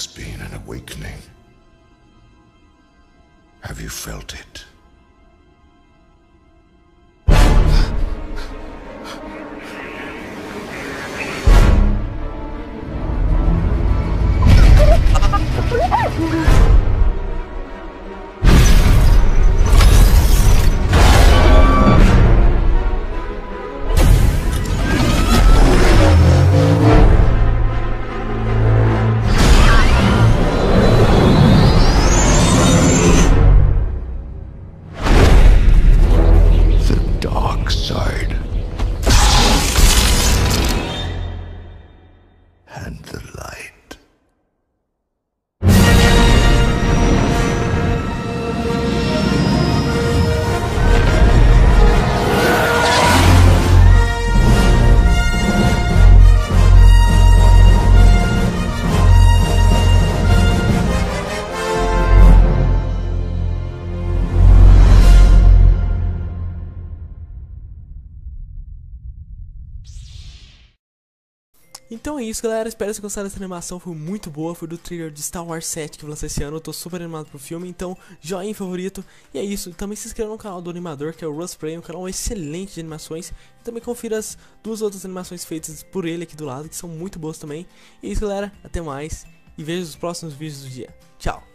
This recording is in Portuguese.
has been an awakening. Have you felt it? Side and the light. Então é isso, galera, espero que vocês gostaram dessa animação, foi muito boa, foi do trailer de Star Wars 7 que lançou esse ano, eu tô super animado pro filme, então joinha favorito, e é isso, também se inscreva no canal do animador, que é o Russ Play, um canal excelente de animações, e também confira as duas outras animações feitas por ele aqui do lado, que são muito boas também, e é isso, galera, até mais, e veja os próximos vídeos do dia, tchau!